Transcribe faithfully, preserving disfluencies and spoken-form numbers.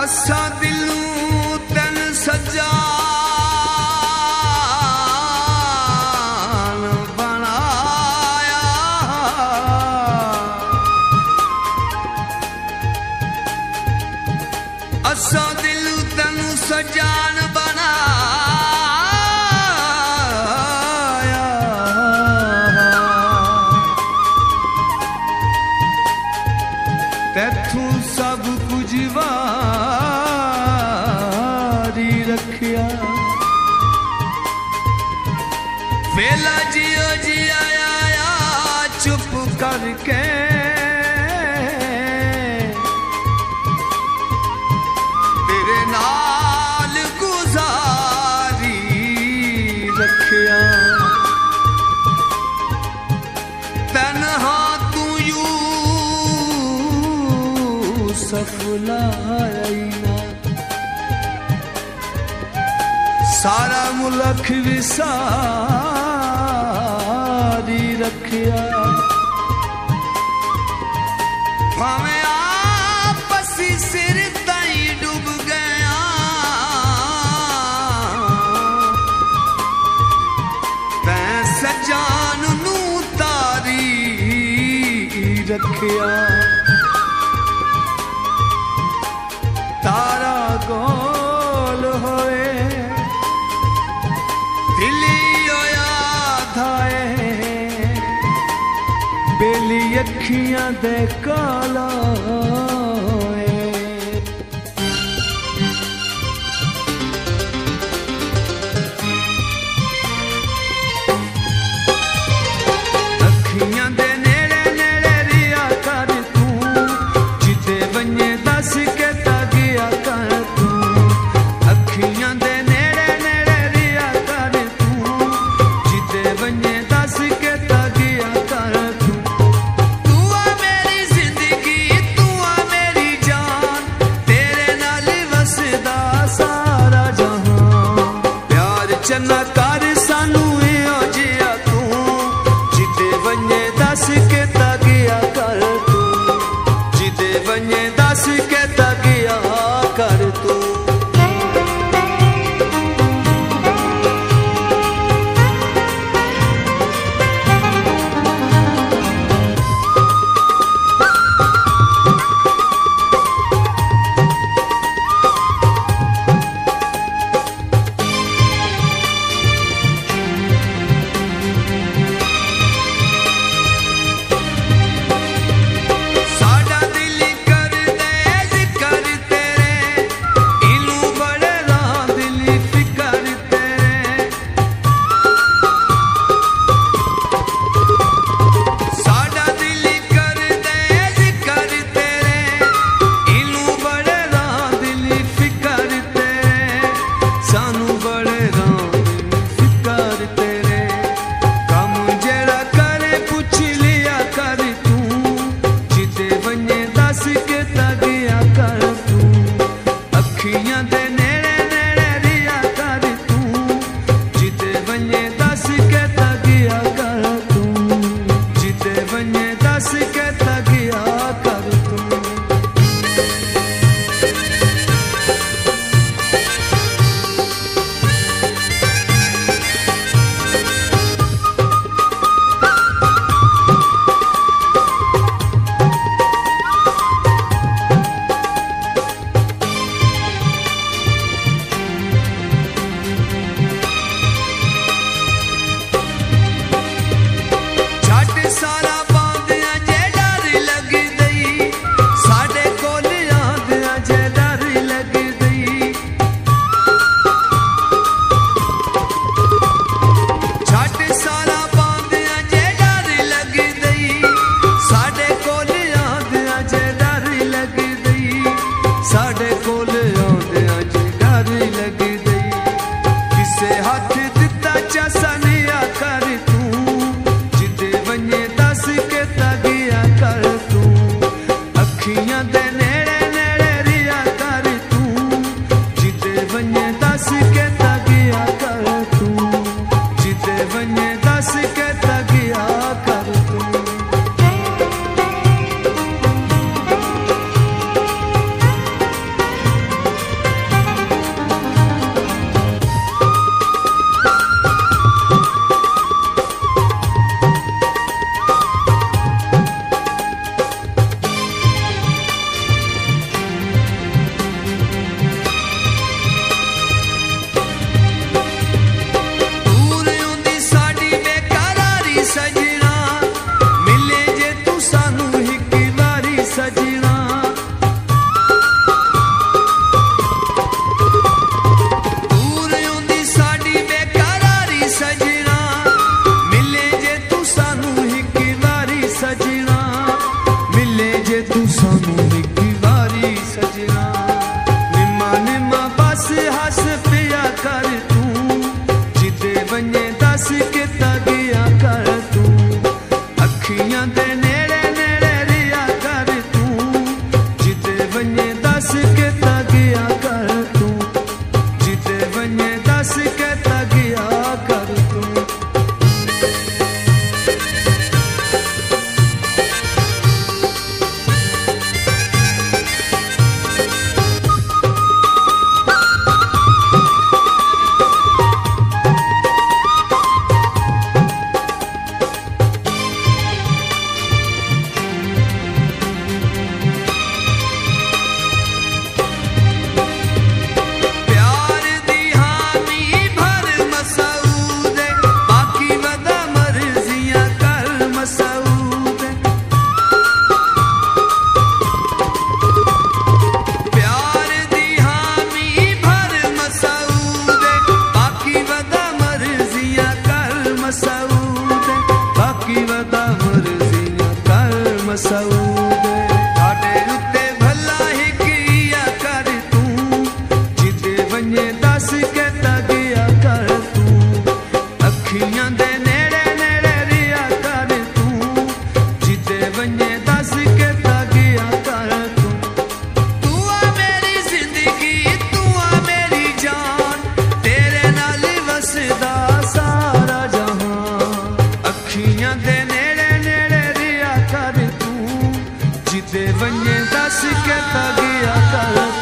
असा दिलू तन सजान बनाया असा दिलू तन सजान बनाया तैथू सब कुछ वारी रखिया वेला जियो जी आया चुप करके तेरे नाल गुजारी रखिया तन्हा तू यू सफलाईना सारा मुल्क विसारी रखिया भावें आपसी सिर ताई डूब गया तैं सजान नू तारी रखिया तारा गोल होए दिली होया थाए बेली अखियां दे काला अखियां दे नेड़े नेड़े रिया कर तू जिते बने दस के तगिया कर तू अखियां दे नेड़े नेड़े रिया कर तू जिते बने दस के तगिया कर तू तू आ मेरी जिंदगी तू आ मेरी जान तेरे नाल वसदा सारा जहां प्यार चन्ना कर सानू इहो जिया तू जिते बने दस के तगिया कर तू जिते बने दस के तगिया कर तू साडा दिल कर दे जिक्र तेरे इनू बड़े रां दिल फिकर तेरे साडा दिल कर दे जिक्र तेरे इनू बड़े रां दिल फिकर तेरे सानू बड़े रां दिल फिकर तेरे कम जेड़ा करे पुछ लिया कर तू जिते बने दस के तगिया कर तू अखियां दे नेड़े नेड़े रिया कर तू जिते बने दस के तगिया कर तू जिते बने दस के तगिया कर तू छट सारा बांधिया जे डर लग गई साडे कोल आंदिया जे डर लग गई छट सारा बांधिया जे डर लग गई साडे कोल आंदिया जे डर लग गई साडे कोल आंदिया जे डर लग गई किसे हाथ दिता चसनिया कर तू जिते बने दस के तगिया कर तू अखियां दे नेड़े नेड़े रिया कर तू जिते बने दस के तगिया कर तू जिते बने दस के तगिया कर तू सजना दूर आउंदी साडी बेकरारी सजना मिले जे तू सानू हिक वारी सजना मिले जे तू सानू हिक वारी सजना निमा निमा बस हस पिया कर तू जिते वने दस के तगिया कर तू अखियां दे नेड़े नेड़े रिया कर तू जिते वने दस के तगिया कर तू जिते वने दस के तगिया कर तू मसूद ताडे उत्ते भला ही किया कर तू जिते वने दस के तगिया कर तू अखियां दे नेड़े नेड़े रिया कर तू जिते वने दस के तगिया कर तू तू आ मेरी जिंदगी तू आ मेरी जान तेरे नाल वसदा सारा जहां अखियां दे नेड़े नेड़े रिया कर जिते वने दस के तगिया कर